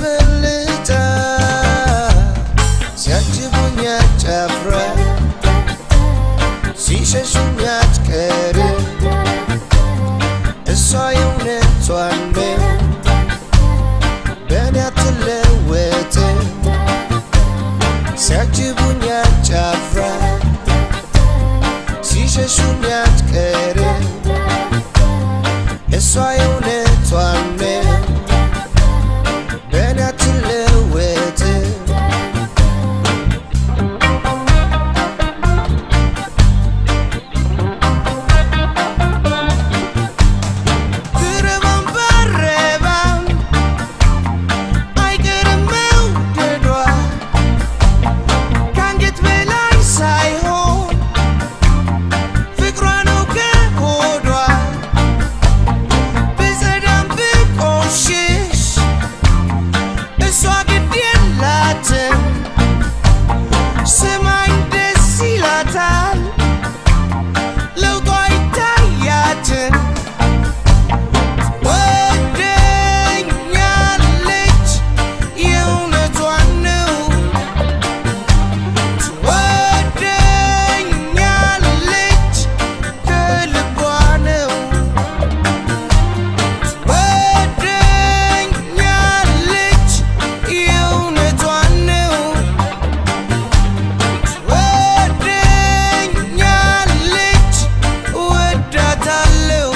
አስበልጣ ሲያጅቡኝ አጫፍራ ሲሸሹኝ አትቀር እሷ የእውነቷን ነው በእኔ አትለወጥ ሲያጅቡኝ አጫፍራ ሲሸሹኝ አትቀር እሷ የእውነቷን ነው በእኔ አትለወጥ ብረባም ባረባም አይቀርም መውደዷ ከአንገት በላይ ሳይሆን ፍቅሯ ነው ከሆዷ ብጸዳም ብቆሽሽ እሷ ግድ የላትም ስማኝ ደስ ይላታል ለውጧ አይታያትም ትወደኛለች የእውነቷን ነው ትወደኛለች ከልቧ ነው ትወደኛለች የእውነቷን ነው ትወደኛለች እወዳታለሁ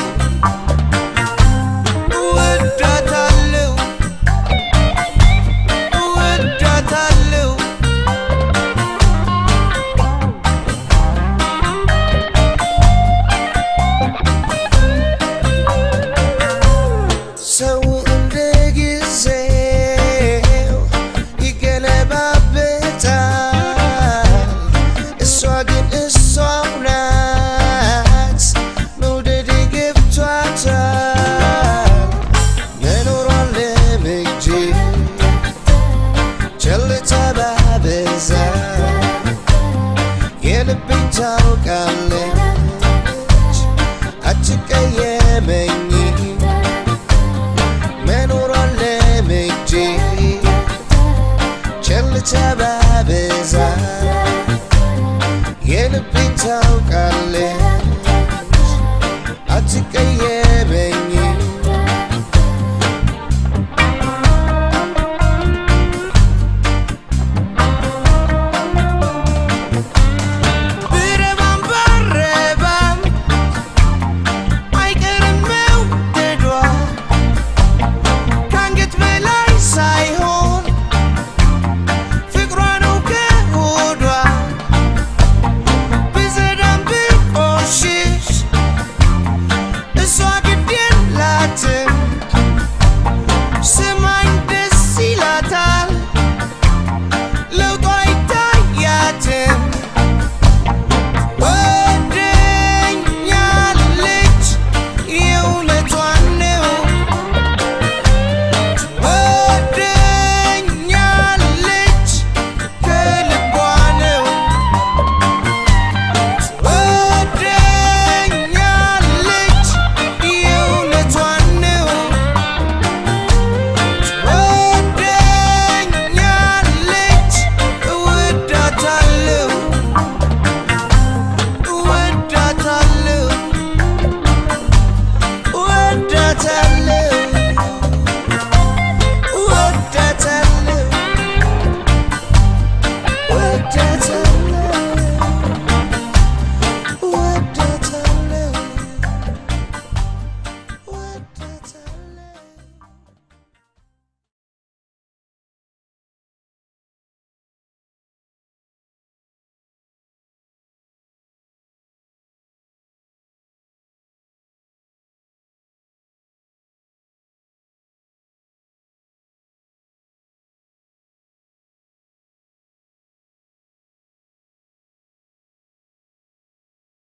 እወዳታለሁ እወዳታለሁ ሰው እንደ ጊዜው ይገለባበጣል እሷ ግን እሷው ናት መውደዴ ገብቷታል መኖሯን ለምጄ ቸልታ ባበዛ የልቤን ታውቃለች አትቀየመኝ መኖሯን ለምጄ ቸልታ ባበዛ የልቤን ታውቃለች